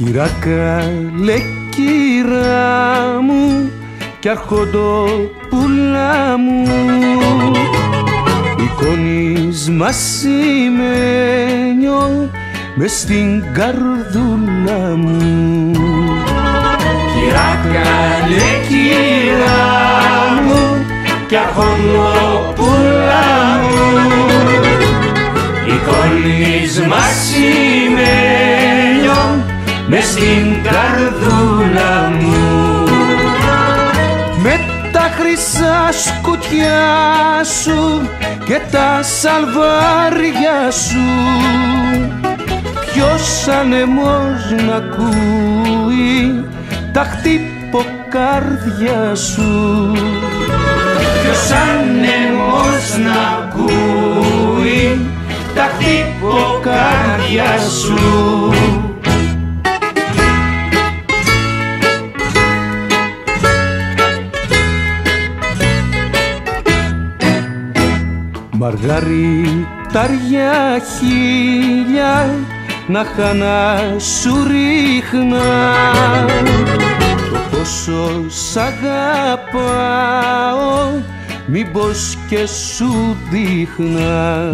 Κυρά καλέ κυρά μου κι αρχοντόπουλα μου, εικόνης μασημένιο μες στην καρδούλα μου. Κυρά καλέ κυρά μου κι αρχοντόπουλα μου, εικόνης μασημένιο μες στην καρδούλα μου. Με τα χρυσά σκουτιά σου και τα σαλβάρια σου, ποιος ανεμός να ακούει τα χτυποκάρδια σου, ποιος ανεμός να ακούει τα χτυποκάρδια σου. Μαργαριτάρια χίλια να χανά σου ρίχνα, το πόσο σ' αγαπάω μήπως και σου δείχνα.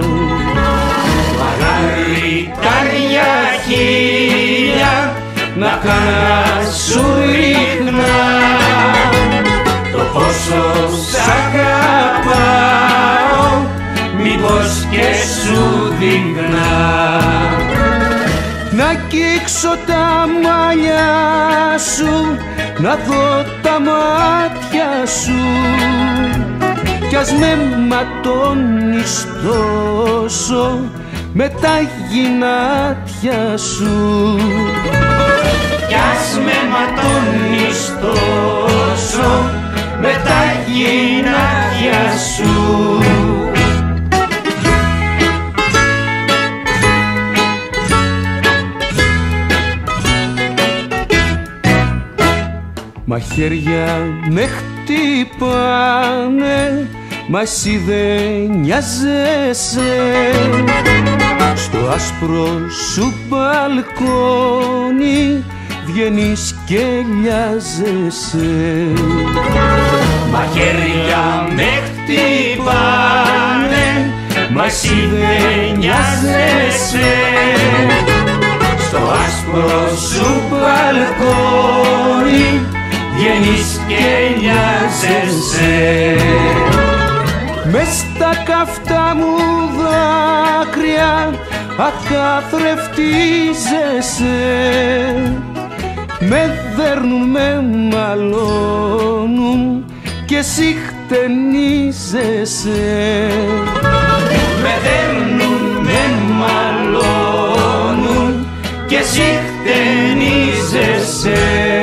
Μαργαριτάρια χίλια να χανά σου ρίχνα, το πόσο σ' αγαπάω μήπως και σου δείγνα. Να αγγίξω τα μαλλιά σου, να δω τα μάτια σου, κι ας με ματώνεις τόσο με τα γυνάτια σου, κι ας με ματώνεις τόσο με τα γυνάτια σου. Μαχαίρια με χτυπάνε, μα εσύ δεν νοιάζεσαι, στο άσπρο σου μπαλκόνι βγαίνεις και λιάζεσαι. Μαχαίρια με χτυπάνε, μα εσύ δεν νοιάζεσαι, στο άσπρο σου μπαλκόνι βγαίνεις και νοιάζεσαι. Μες στα καυτά μου δάκρυα ακαθρεφτίζεσαι, με δέρνουν, με μαλώνουν και εσύ χτενίζεσαι. Με δέρνουν, με μαλώνουν και εσύ χτενίζεσαι.